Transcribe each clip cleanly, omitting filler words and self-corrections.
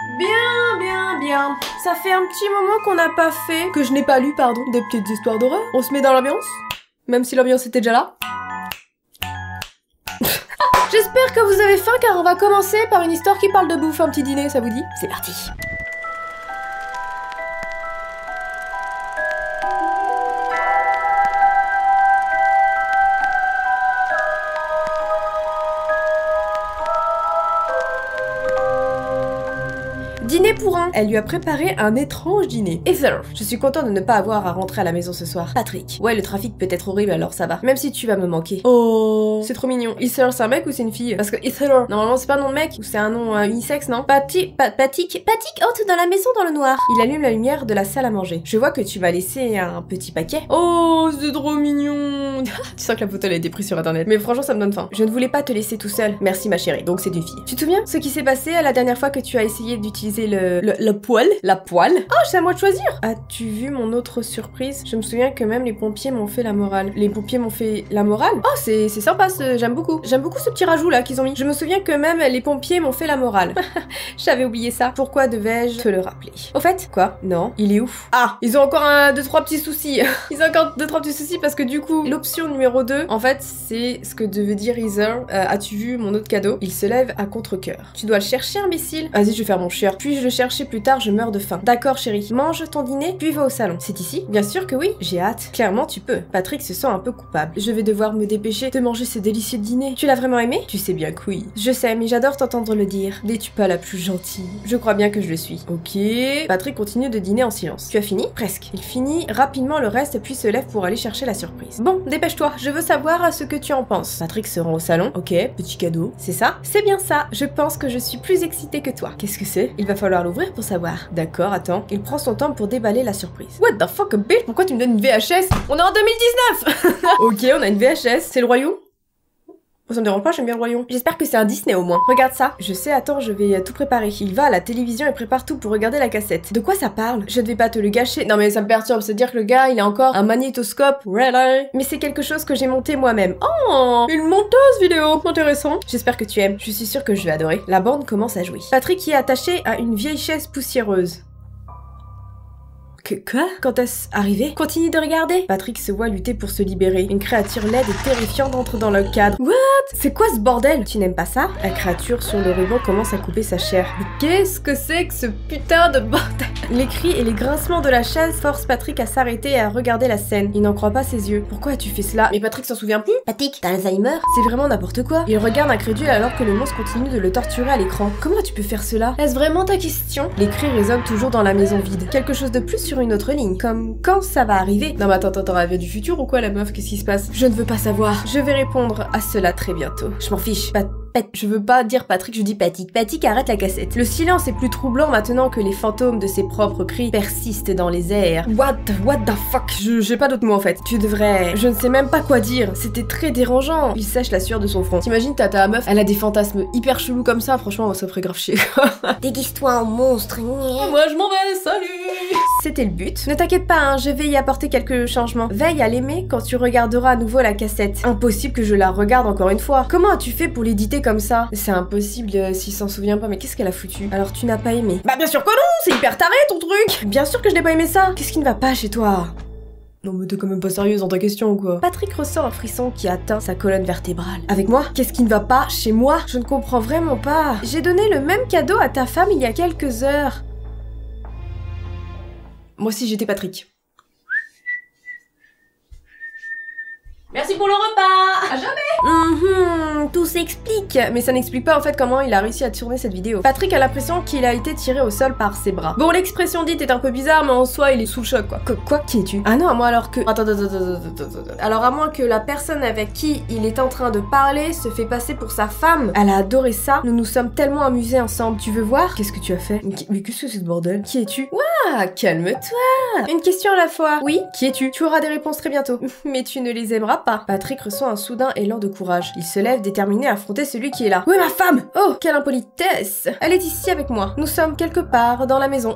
Bien, bien, bien. Ça fait un petit moment qu'on n'a pas fait, que je n'ai pas lu, pardon, des petites histoires d'horreur. On se met dans l'ambiance, même si l'ambiance était déjà là. J'espère que vous avez faim car on va commencer par une histoire qui parle de bouffe, un petit dîner, ça vous dit? C'est parti. Dîner pour un. Elle lui a préparé un étrange dîner. Heather, je suis content de ne pas avoir à rentrer à la maison ce soir. Patrick. Ouais, le trafic peut être horrible alors ça va. Même si tu vas me manquer. Oh, c'est trop mignon. Heather, c'est un mec ou c'est une fille? Parce que Heather, normalement c'est pas un nom de mec ou c'est un nom unisexe, non? Patrick entre dans la maison dans le noir. Il allume la lumière de la salle à manger. Je vois que tu vas laisser un petit paquet. Oh, c'est trop mignon. Tu sens que la photo elle a été prise sur internet. Mais franchement ça me donne faim. Je ne voulais pas te laisser tout seul. Merci ma chérie. Donc c'est une fille. Tu te souviens ce qui s'est passé la dernière fois que tu as essayé d'utiliser le poêle? La poêle? Oh, c'est à moi de choisir! As-tu vu mon autre surprise? Je me souviens que même les pompiers m'ont fait la morale. Les pompiers m'ont fait la morale? Oh, c'est sympa, j'aime beaucoup. J'aime beaucoup ce petit rajout là qu'ils ont mis. Je me souviens que même les pompiers m'ont fait la morale. J'avais oublié ça. Pourquoi devais-je te le rappeler? Au fait, quoi? Non, il est où? Ah, ils ont encore deux, trois petits soucis. Ils ont encore deux, trois petits soucis parce que du coup, l'option numéro 2, en fait, c'est ce que devait dire Heather. As-tu vu mon autre cadeau? Il se lève à contre-cœur. Tu dois le chercher, imbécile. Vas-y, je vais faire mon chieur. Puis-je le chercher plus tard? Je meurs de faim. D'accord, chérie. Mange ton dîner, puis va au salon. C'est ici? Bien sûr que oui. J'ai hâte. Clairement, tu peux. Patrick se sent un peu coupable. Je vais devoir me dépêcher de manger ce délicieux dîner. Tu l'as vraiment aimé? Tu sais bien que oui. Je sais, mais j'adore t'entendre le dire. N'es-tu pas la plus gentille? Je crois bien que je le suis. Ok. Patrick continue de dîner en silence. Tu as fini? Presque. Il finit rapidement le reste, puis se lève pour aller chercher la surprise. Bon, dépêche-toi. Je veux savoir ce que tu en penses. Patrick se rend au salon. Ok. Petit cadeau. C'est ça? C'est bien ça. Je pense que je suis plus excitée que toi. Qu'est-ce que c'est? Il va falloir l'ouvrir pour savoir. D'accord, attends. Il prend son temps pour déballer la surprise. What the fuck, bitch? Pourquoi tu me donnes une VHS? On est en 2019. Ok, on a une VHS. C'est le royaume? Ça me dérange pas, j'aime bien le royaume. J'espère que c'est un Disney au moins. Regarde ça. Je sais, attends, je vais tout préparer. Il va à la télévision et prépare tout pour regarder la cassette. De quoi ça parle? Je ne vais pas te le gâcher. Non mais ça me perturbe, c'est-à-dire que le gars, il a encore un magnétoscope. Really? Mais c'est quelque chose que j'ai monté moi-même. Oh, une monteuse vidéo. Intéressant. J'espère que tu aimes. Je suis sûre que je vais adorer. La bande commence à jouer. Patrick y est attaché à une vieille chaise poussiéreuse. Quoi? Quand est-ce arrivé? Continue de regarder. Patrick se voit lutter pour se libérer. Une créature laide et terrifiante entre dans le cadre. What? C'est quoi ce bordel? Tu n'aimes pas ça? La créature sur le ruban commence à couper sa chair. Mais qu'est-ce que c'est que ce putain de bordel? Les cris et les grincements de la chaise forcent Patrick à s'arrêter et à regarder la scène. Il n'en croit pas ses yeux. Pourquoi as-tu fait cela? Mais Patrick s'en souvient plus? Patrick, t'as Alzheimer? C'est vraiment n'importe quoi. Il regarde incrédule alors que le monstre continue de le torturer à l'écran. Comment tu peux faire cela? Est-ce vraiment ta question? Les cris résonnent toujours dans la maison vide. Quelque chose de plus sur une autre ligne, comme quand ça va arriver. Non mais attends, elle vient du futur ou quoi la meuf? Qu'est-ce qui se passe? Je ne veux pas savoir. Je vais répondre à cela très bientôt. Je m'en fiche. Je veux pas dire Patrick, je dis Patrick. Patrick, arrête la cassette. Le silence est plus troublant maintenant que les fantômes de ses propres cris persistent dans les airs. What the fuck? J'ai pas d'autres mots en fait. Tu devrais... Je ne sais même pas quoi dire. C'était très dérangeant. Il sèche la sueur de son front. T'imagines ta meuf, elle a des fantasmes hyper chelous comme ça. Franchement, ça ferait grave chier. Déguise-toi en monstre. Moi, je m'en vais, salut! C'était le but. Ne t'inquiète pas, hein, je vais y apporter quelques changements. Veille à l'aimer quand tu regarderas à nouveau la cassette. Impossible que je la regarde encore une fois. Comment as-tu fait pour l'éditer comme ça? C'est impossible s'il s'en souvient pas, mais qu'est-ce qu'elle a foutu? Alors tu n'as pas aimé? Bah bien sûr que non! C'est hyper taré ton truc! Bien sûr que je n'ai pas aimé ça! Qu'est-ce qui ne va pas chez toi? Non mais t'es quand même pas sérieuse dans ta question ou quoi? Patrick ressent un frisson qui atteint sa colonne vertébrale. Avec moi? Qu'est-ce qui ne va pas chez moi? Je ne comprends vraiment pas. J'ai donné le même cadeau à ta femme il y a quelques heures. Moi aussi j'étais Patrick. Merci pour le repas! À jamais! Tout s'explique! Mais ça n'explique pas en fait comment il a réussi à tourner cette vidéo. Patrick a l'impression qu'il a été tiré au sol par ses bras. Bon, l'expression dite est un peu bizarre, mais en soi, il est sous le choc, quoi. Quoi? Qui es-tu? Ah non, à moi alors que... Attends. Alors à moins que la personne avec qui il est en train de parler se fait passer pour sa femme. Elle a adoré ça. Nous nous sommes tellement amusés ensemble. Tu veux voir? Qu'est-ce que tu as fait? Mais qu'est-ce que c'est ce bordel? Qui es-tu? Ouah, calme-toi! Une question à la fois. Oui? Qui es-tu? Tu auras des réponses très bientôt. Mais tu ne les aimeras pas. Patrick ressent un soudain élan de courage. Il se lève déterminé à affronter celui qui est là. Où est ma femme? Oh, quelle impolitesse! Elle est ici avec moi. Nous sommes quelque part dans la maison.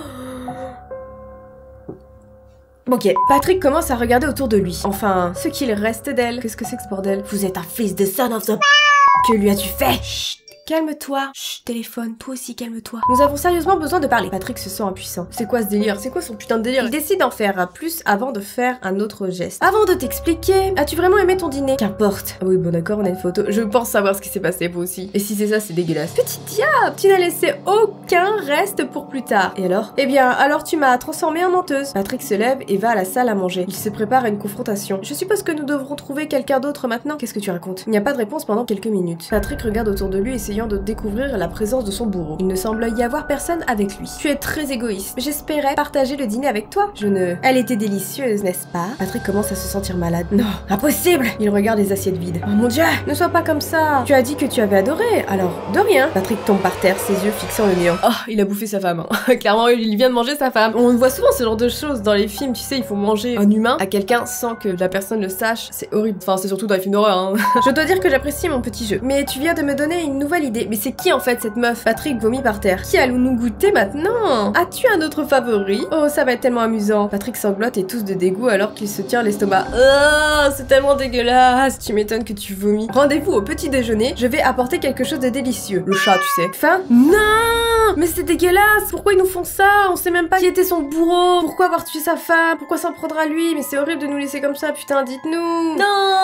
Ok, Patrick commence à regarder autour de lui. Enfin, ce qu'il reste d'elle. Qu'est-ce que c'est que ce bordel? Vous êtes un fils de son of the... Que lui as-tu fait? Chut! calme-toi. Chut, téléphone, toi aussi calme-toi. Nous avons sérieusement besoin de parler. Patrick se sent impuissant. C'est quoi ce délire? C'est quoi son putain de délire? Il décide d'en faire un plus avant de faire un autre geste. Avant de t'expliquer, as-tu vraiment aimé ton dîner? Qu'importe. Ah oui, bon d'accord, on a une photo. Je pense savoir ce qui s'est passé, vous aussi. Et si c'est ça, c'est dégueulasse. Petit diable, tu n'as laissé aucun reste pour plus tard. Et alors? Eh bien, alors tu m'as transformée en menteuse. Patrick se lève et va à la salle à manger. Il se prépare à une confrontation. Je suppose que nous devrons trouver quelqu'un d'autre maintenant. Qu'est-ce que tu racontes? Il n'y a pas de réponse pendant quelques minutes. Patrick regarde autour de lui, essayant de découvrir la présence de son bourreau. Il ne semble y avoir personne avec lui. Tu es très égoïste. J'espérais partager le dîner avec toi. Je ne... Elle était délicieuse, n'est-ce pas? Patrick commence à se sentir malade. Non, impossible! Il regarde les assiettes vides. Oh mon dieu! Ne sois pas comme ça! Tu as dit que tu avais adoré, alors de rien. Patrick tombe par terre, ses yeux fixés en le néant. Oh, il a bouffé sa femme. Hein. Clairement, il vient de manger sa femme. On voit souvent ce genre de choses dans les films, tu sais, il faut manger un humain à quelqu'un sans que la personne le sache. C'est horrible. Enfin, c'est surtout dans les films d'horreur. Hein. Je dois dire que j'apprécie mon petit jeu. Mais tu viens de me donner une nouvelle idée. Mais c'est qui en fait cette meuf? Patrick vomit par terre. Qui allons-nous goûter maintenant? As-tu un autre favori? Oh, ça va être tellement amusant. Patrick sanglote et tousse de dégoût alors qu'il se tient l'estomac. Oh, c'est tellement dégueulasse. Tu m'étonnes que tu vomis. Rendez-vous au petit déjeuner. Je vais apporter quelque chose de délicieux. Le chat, tu sais. Fin? Non! Mais c'est dégueulasse. Pourquoi ils nous font ça? On sait même pas qui était son bourreau. Pourquoi avoir tué sa femme? Pourquoi s'en prendre à lui? Mais c'est horrible de nous laisser comme ça. Putain, dites-nous.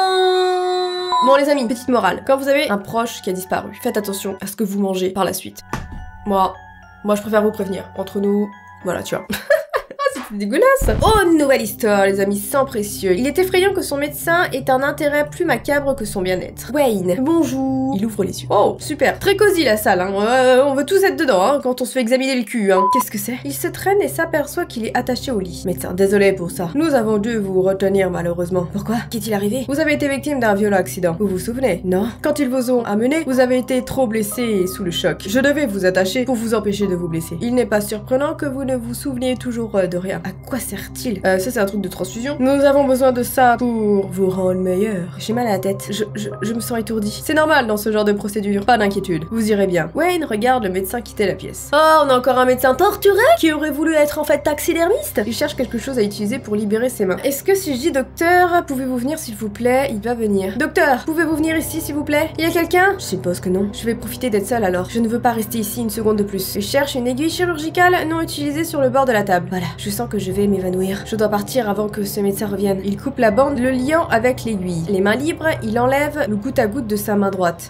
Non! Bon les amis, petite morale. Quand vous avez un proche qui a disparu, faites attention à ce que vous mangez par la suite. Moi je préfère vous prévenir. Entre nous, voilà, tu vois. C'est dégueulasse. Oh, nouvelle histoire, les amis, sans précieux. Il est effrayant que son médecin ait un intérêt plus macabre que son bien-être. Wayne, bonjour. Il ouvre les yeux. Oh, super. Très cosy la salle, hein. On veut tous être dedans, hein, quand on se fait examiner le cul, hein. Qu'est-ce que c'est? Il se traîne et s'aperçoit qu'il est attaché au lit. Médecin, désolé pour ça. Nous avons dû vous retenir, malheureusement. Pourquoi? Qu'est-il arrivé? Vous avez été victime d'un violent accident. Vous vous souvenez? Non. Quand ils vous ont amené, vous avez été trop blessé et sous le choc. Je devais vous attacher pour vous empêcher de vous blesser. Il n'est pas surprenant que vous ne vous souveniez toujours de rien. À quoi sert-il? Ça c'est un truc de transfusion. Nous avons besoin de ça pour vous rendre meilleur. J'ai mal à la tête. Je me sens étourdi. C'est normal dans ce genre de procédure. Pas d'inquiétude. Vous irez bien. Wayne regarde le médecin quitter la pièce. Oh, on a encore un médecin torturé qui aurait voulu être en fait taxidermiste. Il cherche quelque chose à utiliser pour libérer ses mains. Est-ce que si je dis docteur, pouvez-vous venir s'il vous plaît? Il va venir. Docteur, pouvez-vous venir ici s'il vous plaît? Il y a quelqu'un? Je suppose que non. Je vais profiter d'être seule alors. Je ne veux pas rester ici une seconde de plus. Je cherche une aiguille chirurgicale non utilisée sur le bord de la table. Voilà. Je sens que je vais m'évanouir. Je dois partir avant que ce médecin revienne. Il coupe la bande, le liant avec l'aiguille. Les mains libres, il enlève le goutte à goutte de sa main droite.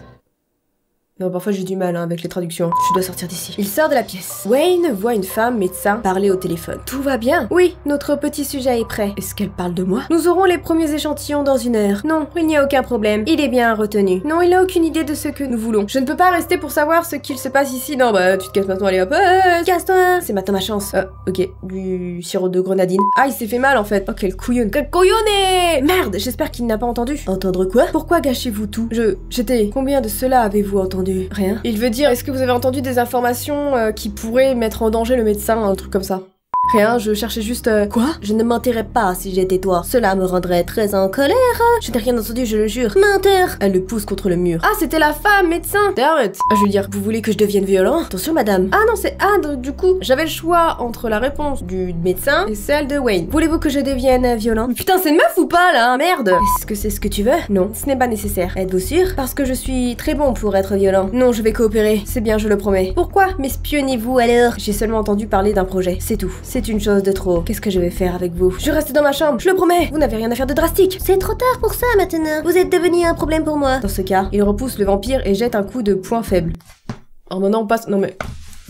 Non, parfois j'ai du mal avec les traductions. Je dois sortir d'ici. Il sort de la pièce. Wayne voit une femme médecin parler au téléphone. Tout va bien? Oui, notre petit sujet est prêt. Est-ce qu'elle parle de moi? Nous aurons les premiers échantillons dans 1 heure. Non, il n'y a aucun problème. Il est bien retenu. Non, il n'a aucune idée de ce que nous voulons. Je ne peux pas rester pour savoir ce qu'il se passe ici. Non, bah tu te casses maintenant, allez hop. Casse-toi. C'est maintenant ma chance. Ok. Du sirop de grenadine. Ah, il s'est fait mal en fait. Oh, quel couillon. Quel couillonné! Merde, j'espère qu'il n'a pas entendu. Entendre quoi? Pourquoi gâchez-vous tout? J'étais... Combien de cela avez-vous entendu? Rien. Il veut dire, est-ce que vous avez entendu des informations qui pourraient mettre en danger le médecin, un truc comme ça? Rien, je cherchais juste... Quoi? Je ne mentirais pas si j'étais toi. Cela me rendrait très en colère. Je n'ai rien entendu, je le jure. Menteur! Elle le pousse contre le mur. Ah, c'était la femme, médecin! Damn it! Ah, je veux dire, vous voulez que je devienne violent? Attention, madame. Ah non, c'est... Ah, donc, du coup, j'avais le choix entre la réponse du médecin et celle de Wayne. Voulez-vous que je devienne violent? Mais putain, c'est une meuf ou pas, là? Merde! Est-ce que c'est ce que tu veux? Non, ce n'est pas nécessaire. Êtes-vous sûr? Parce que je suis très bon pour être violent. Non, je vais coopérer. C'est bien, je le promets. Pourquoi m'espionnez-vous alors? J'ai seulement entendu parler d'un projet. C'est tout. C'est une chose de trop. Qu'est-ce que je vais faire avec vous? Je reste dans ma chambre, je le promets. Vous n'avez rien à faire de drastique. C'est trop tard pour ça maintenant. Vous êtes devenu un problème pour moi. Dans ce cas, il repousse le vampire et jette un coup de poing faible. Alors maintenant on passe... Non mais...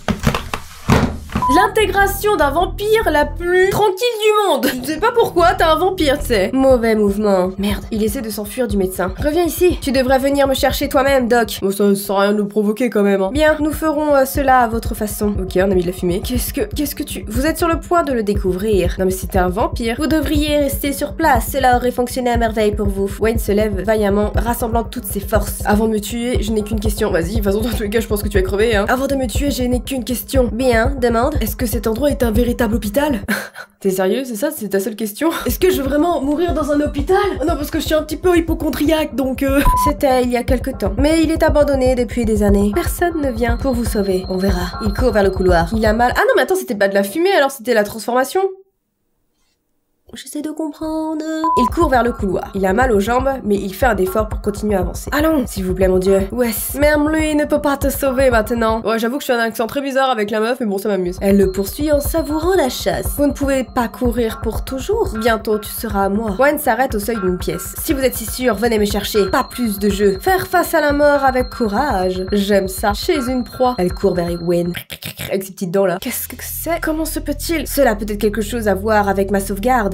L'intégration d'un vampire la plus tranquille du monde. Je sais pas pourquoi, t'as un vampire, tu sais. Mauvais mouvement. Merde, il essaie de s'enfuir du médecin. Reviens ici. Tu devrais venir me chercher toi-même, Doc. Bon, ça sert à rien de nous provoquer quand même. Hein. Bien, nous ferons cela à votre façon. Ok, on a mis de la fumée. Qu'est-ce que tu... Vous êtes sur le point de le découvrir. Non mais c'était un vampire. Vous devriez rester sur place. Cela aurait fonctionné à merveille pour vous. Wayne se lève vaillamment, rassemblant toutes ses forces. Avant de me tuer, je n'ai qu'une question. Vas-y, de toute façon, dans tous les cas, je pense que tu vas crever, hein. Avant de me tuer, je n'ai qu'une question. Bien, demande. Est-ce que cet endroit est un véritable hôpital? T'es sérieux, c'est ça? C'est ta seule question? Est-ce que je veux vraiment mourir dans un hôpital? Oh non, parce que je suis un petit peu hypochondriaque, donc C'était il y a quelque temps. Mais il est abandonné depuis des années. Personne ne vient pour vous sauver. On verra. Il court vers le couloir. Il a mal... Ah non, mais attends, c'était pas de la fumée, alors c'était la transformation? J'essaie de comprendre. Il court vers le couloir. Il a mal aux jambes, mais il fait un effort pour continuer à avancer. Allons, s'il vous plaît, mon dieu. Wes, même lui ne peut pas te sauver maintenant. Ouais, j'avoue que je fais un accent très bizarre avec la meuf, mais bon, ça m'amuse. Elle le poursuit en savourant la chasse. Vous ne pouvez pas courir pour toujours. Bientôt, tu seras à moi. Gwen s'arrête au seuil d'une pièce. Si vous êtes si sûr, venez me chercher. Pas plus de jeu. Faire face à la mort avec courage. J'aime ça. Chez une proie. Elle court vers Gwen. Avec ses petites dents là. Qu'est-ce que c'est? Comment se peut-il? Cela a peut-être quelque chose à voir avec ma sauvegarde.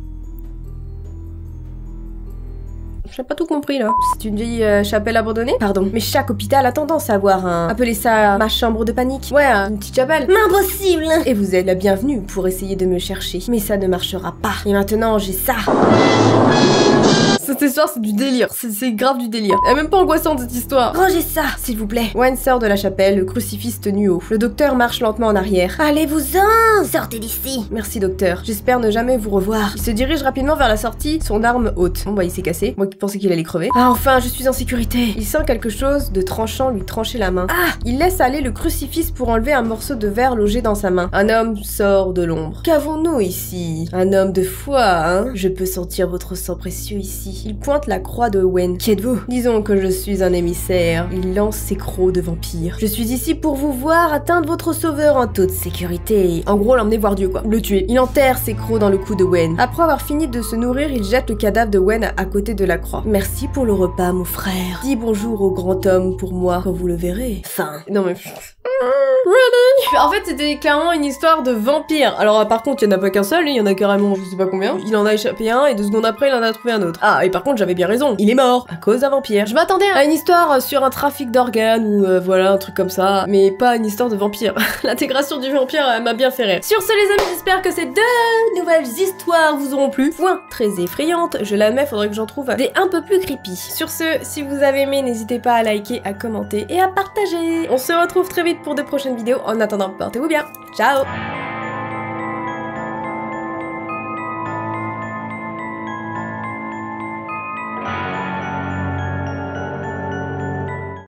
J'ai pas tout compris là. C'est une vieille chapelle abandonnée? Pardon. Mais chaque hôpital a tendance à avoir un... Appelez ça ma chambre de panique. Ouais, une petite chapelle. Mais impossible! Et vous êtes la bienvenue pour essayer de me chercher. Mais ça ne marchera pas. Et maintenant, j'ai ça. Cette histoire, c'est du délire. C'est grave du délire. Elle est même pas angoissante, cette histoire. Rangez ça! S'il vous plaît. Gwen sort de la chapelle, le crucifix tenu haut. Le docteur marche lentement en arrière. Allez-vous-en! Sortez d'ici! Merci, docteur. J'espère ne jamais vous revoir. Il se dirige rapidement vers la sortie, son arme haute. Bon bah, il s'est cassé. Moi qui pensais qu'il allait crever. Ah, enfin, je suis en sécurité. Il sent quelque chose de tranchant lui trancher la main. Ah! Il laisse aller le crucifix pour enlever un morceau de verre logé dans sa main. Un homme sort de l'ombre. Qu'avons-nous ici? Un homme de foi, hein? Je peux sentir votre sang précieux ici. Il pointe la croix de Gwen. Qui êtes-vous? Disons que je suis un émissaire. Il lance ses crocs de vampire. Je suis ici pour vous voir atteindre votre sauveur en toute sécurité. En gros, l'emmener voir Dieu, quoi. Le tuer. Il enterre ses crocs dans le cou de Gwen. Après avoir fini de se nourrir, il jette le cadavre de Gwen à côté de la croix. Merci pour le repas, mon frère. Dis bonjour au grand homme pour moi quand vous le verrez. Fin. Non mais... Really? En fait, c'était clairement une histoire de vampire. Alors, par contre, il y en a pas qu'un seul, il y en a carrément je sais pas combien. Il en a échappé un et 2 secondes après, il en a trouvé un autre. Ah, et par contre, j'avais bien raison. Il est mort à cause d'un vampire. Je m'attendais à une histoire sur un trafic d'organes ou voilà, un truc comme ça, mais pas une histoire de vampire. L'intégration du vampire m'a bien fait rire. Sur ce, les amis, j'espère que ces 2 nouvelles histoires vous auront plu. Point très effrayante, je la mets, faudrait que j'en trouve des un peu plus creepy. Sur ce, si vous avez aimé, n'hésitez pas à liker, à commenter et à partager. On se retrouve très vite pour de prochaines vidéos. En attendant, portez-vous bien. Ciao!